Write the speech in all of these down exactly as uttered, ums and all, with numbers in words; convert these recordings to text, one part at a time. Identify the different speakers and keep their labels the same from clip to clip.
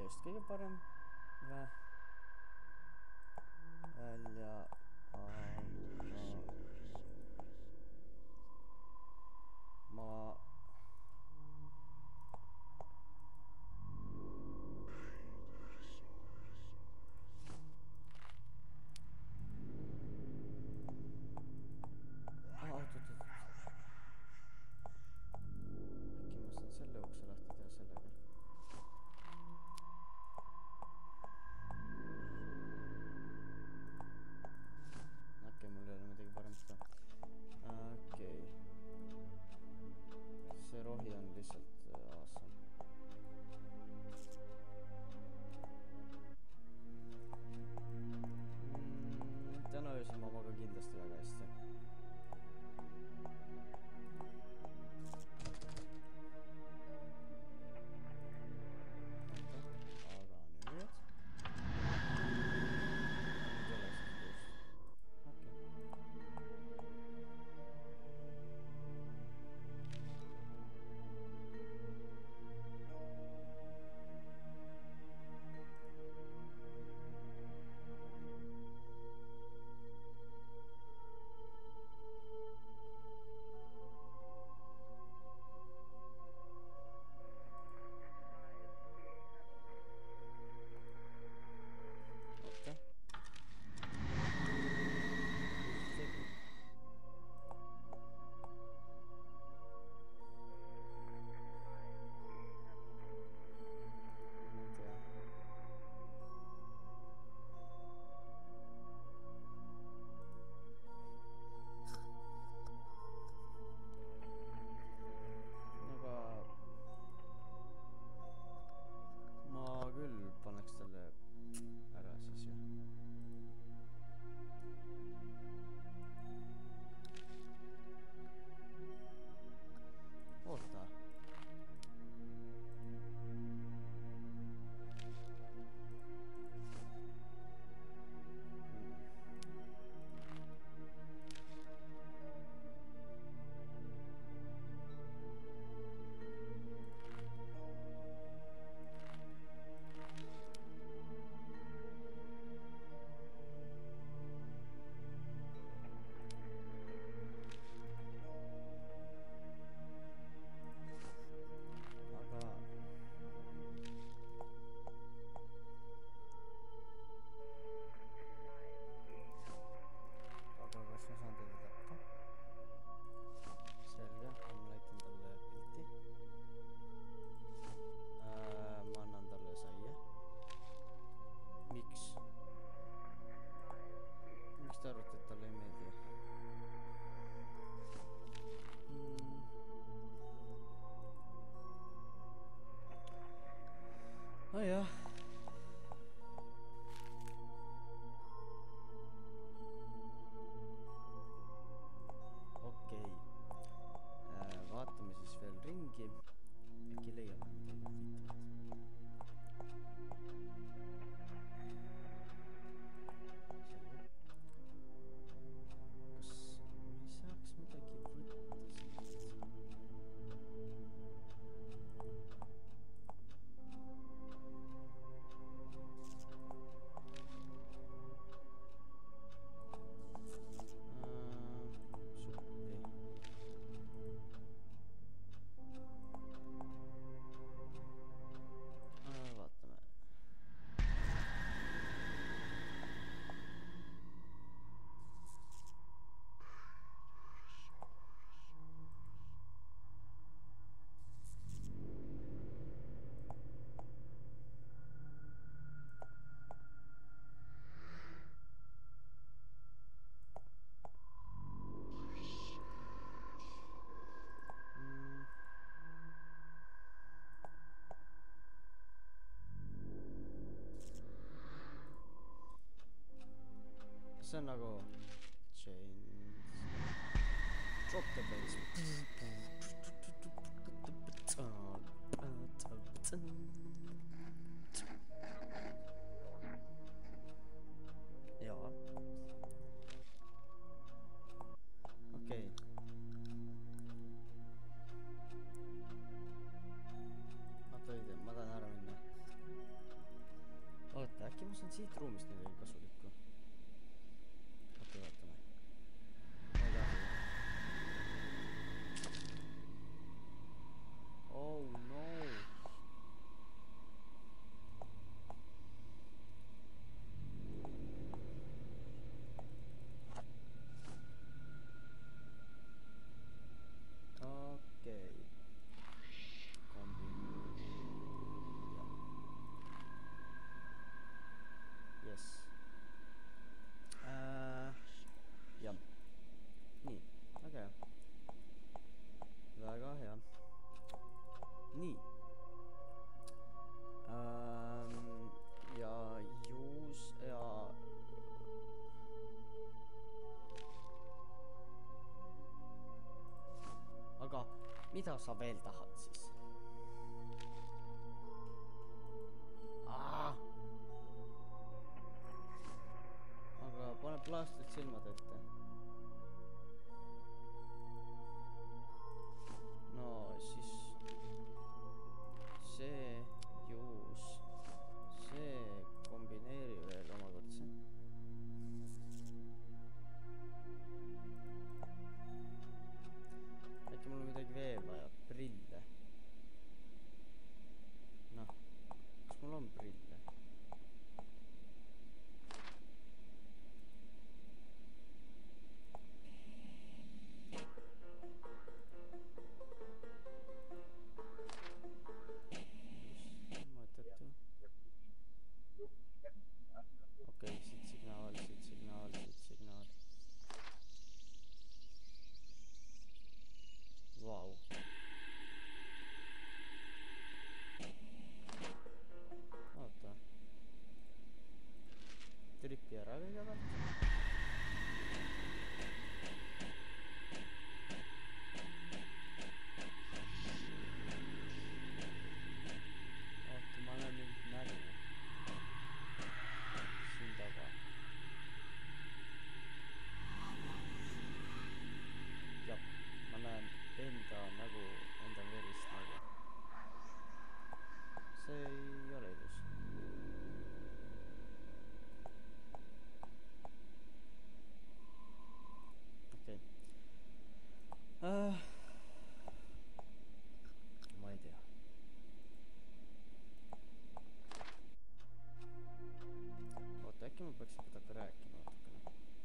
Speaker 1: kõigest kõige parem vä? Välja ma selle ukse lahti teha sellega. Okei, mul ei ole midagi paremat ka. Okei. See rohi on lihtsalt awesome. Mm, täna öösel ma magan kindlasti väga hästi. Paneks talle ära siis ju. Oota. Oh jah. Okei. Vaatame siis veel ringi. Äkki leiame midagi huvitavat. Kas me saaks midagi võtta siit? See on nagu chains. Drop the bass. Jaa. Okei. Oota, ma tahan ära minna. mida sa veel tahad siis? Aa! aga pane plaastrid silmad ette. no siis see juus, see kombineeri veel omakordse. äkki mul on midagi veel vaja, prille. noh, kas mul on prille? okei, siit signaal, siit signaal, siit signaal. Vau. oota. tripi ära kõigepealt. oota, ma näen mingit nägu siin taga. jah, ma näen enda nägu, enda verist nägu. see ei ole ilus. okei okay. uh, ma ei tea. oota, äkki ma peaks kuidagi rääkima natukene.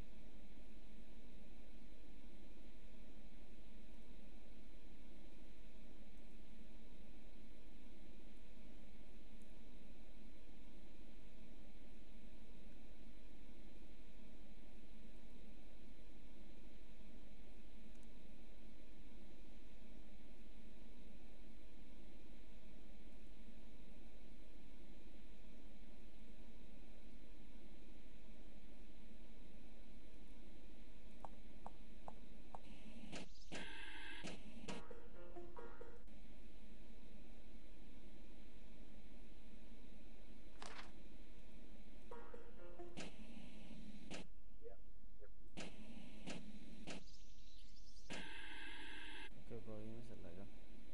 Speaker 1: okei, proovime sellega.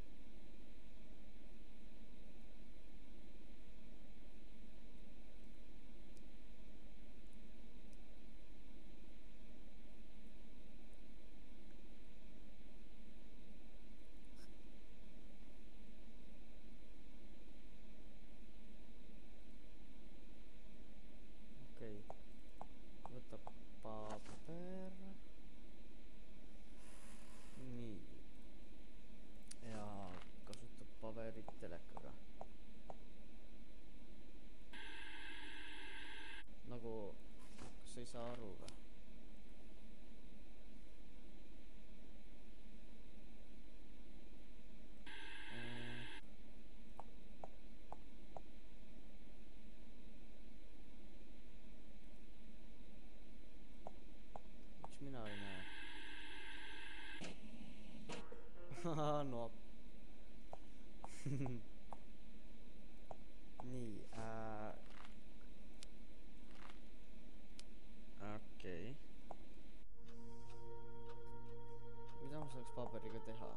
Speaker 1: okei okay., võtab paber. nii. ja kasutab paberit telekaga. nagu, kas ei saa aru või? miks mina ei näe? no nii äh... okei okay. mida ma saaks paberiga teha?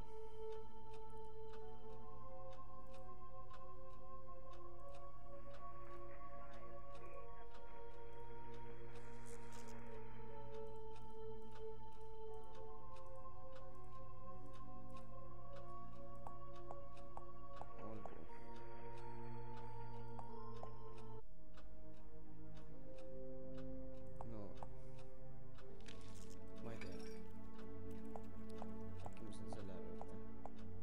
Speaker 1: ma ei tea. äkki ma saan selle ära võtta?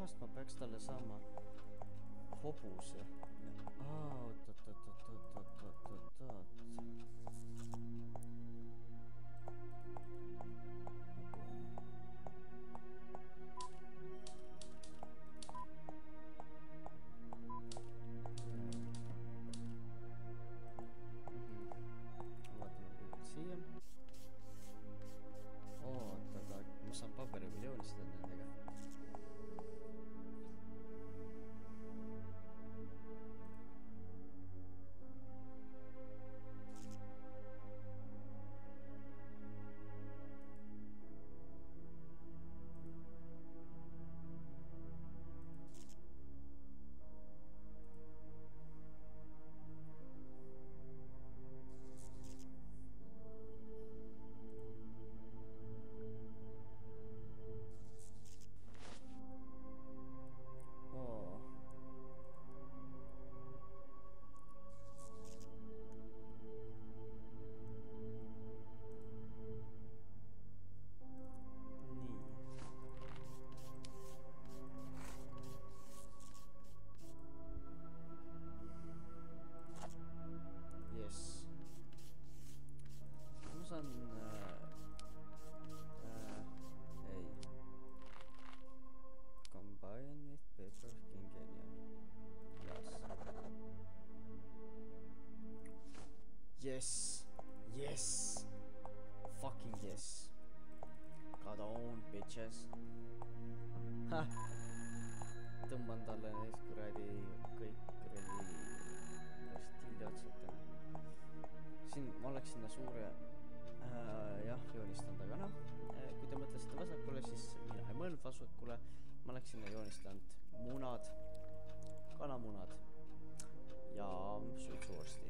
Speaker 1: kohast ma peaks talle saama hobuse. Aa, oot, oot, oot, oot, oot, oot, oot, oot, oot. Siia. Oot, aga ma saan paberi peal joonistada nendega. Yes, yes, fucking yes. Got on, bitches. Ha! Tõmban talle neist kuradi kõik kuradi stiili otsad. Siin ma oleks sinna suure äh, jah, joonistanud, aga noh, kui te mõtlesite vasakule, siis mina ei mõelnud vasakule. Ma oleks sinna joonistanud munad, kanamunad ja suitsuvorsti.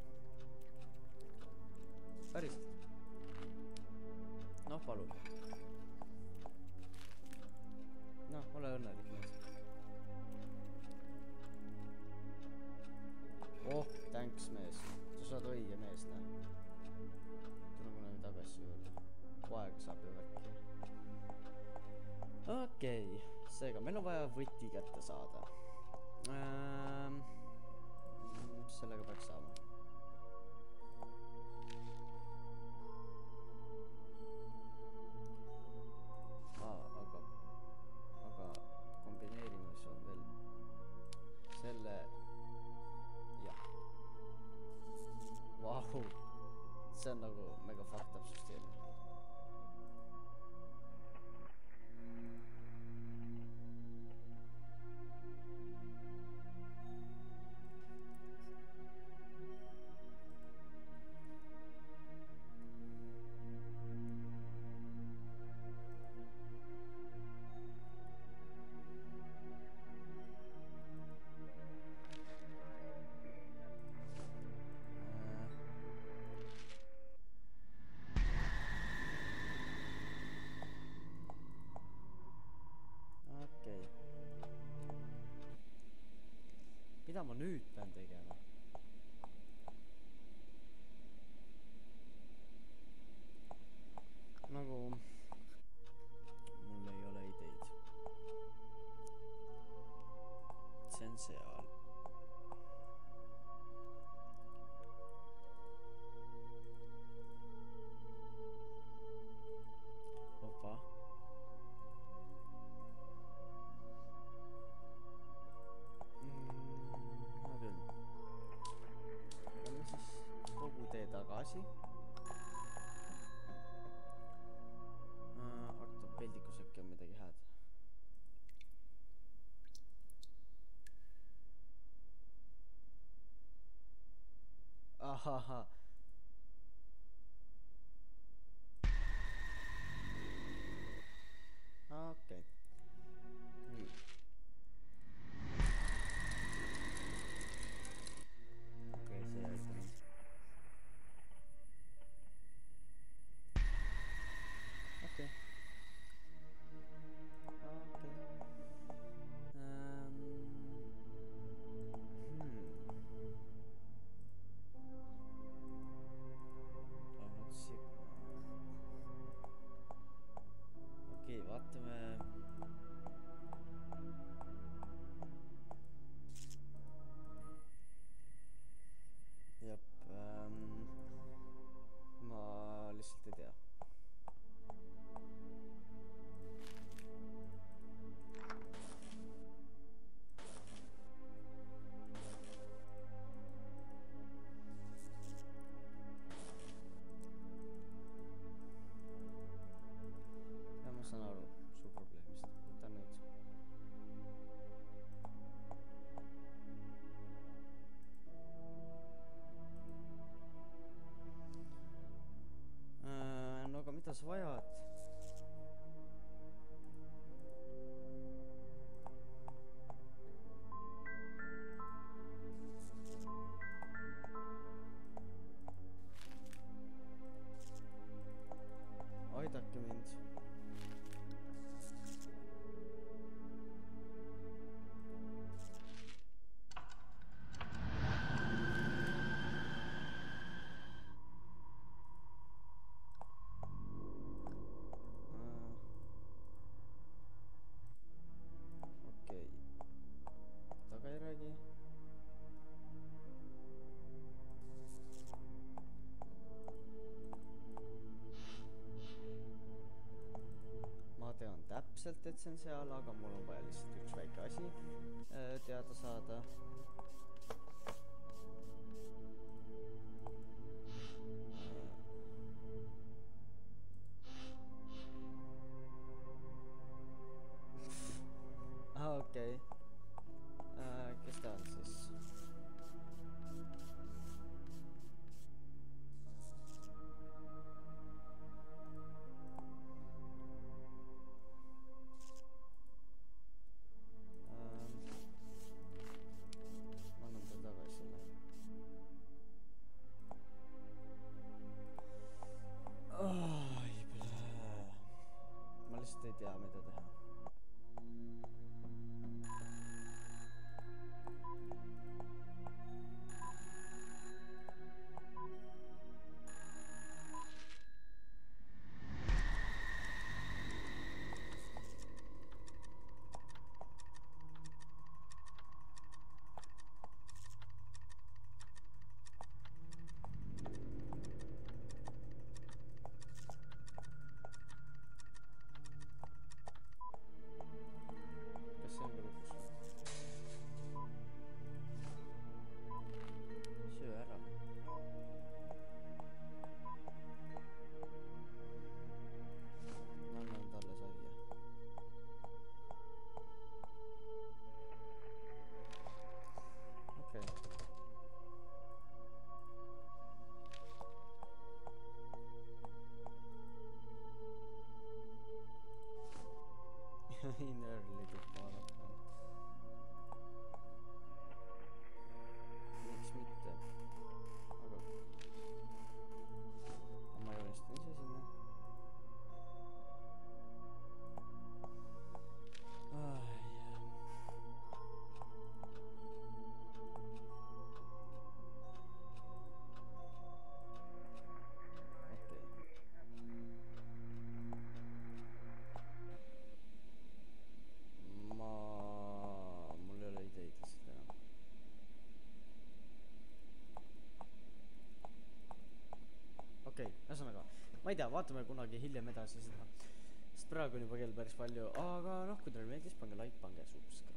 Speaker 1: Päriselt. Noh, palun. Noh, ole õnnelik mees. Oh, thanks mees. Sa saad õige mees, näe. Tule kunagi tagasi juurde. Poeg saab ju värki. Okei, seega meil on vaja võti kätte saada. Ähm, sellega peaks saama. Selle, jah. Vau, see on nagu mega fucked up süsteem. Mida ma nüüd pean tegema? Nagu mul ei ole ideid. See on seal. Opa. Tagasi äh, ortopeldikus äkki on midagi hääd. Ahaha. Okei. Nii. Okei, see aitab. Okay. Okay. Um, hmm. täpselt, et see on seal, aga mul on vaja lihtsalt üks väike asi äh, teada saada. Ah, okei okay. äh, kes ta on siis? Ei tea, mida teha. Innerlikult vaadata. Miks mitte? Aga ma joonistan ise sinna. Ah, okei okay,, ühesõnaga, ma ei tea, vaatame kunagi hiljem edasi seda, sest praegu on juba kell päris palju, aga noh, kui teile meeldis, pange like, pange subscribe.